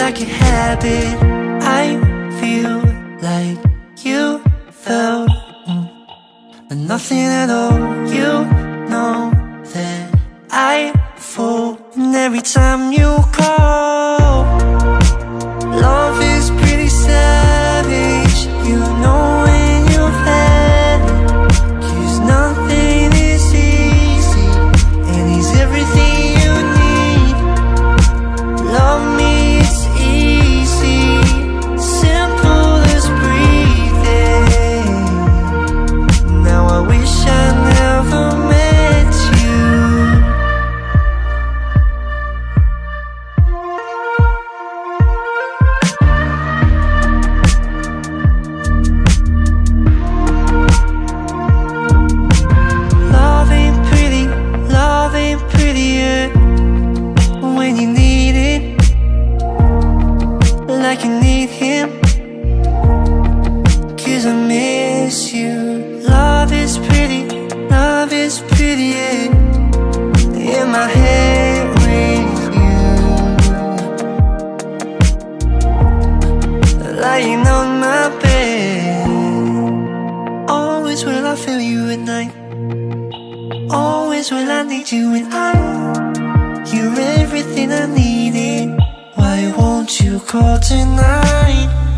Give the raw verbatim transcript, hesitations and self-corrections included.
like a habit. I feel like you felt mm, nothing at all. You know that I fall, and every time you call, love is pretty savage. You know when you've had it, 'cause nothing is easy, and he's everything you need. Love me, it's easy, simple as breathing. Now I wish I never met you. Love ain't pretty, love ain't prettier when you need it, like you need him, 'cause I miss you. Love is pretty, love is prettier in my head with you, lying on my bed. Always will I feel you at night, always will I need you, and I, you're everything I needed. Why won't you call tonight?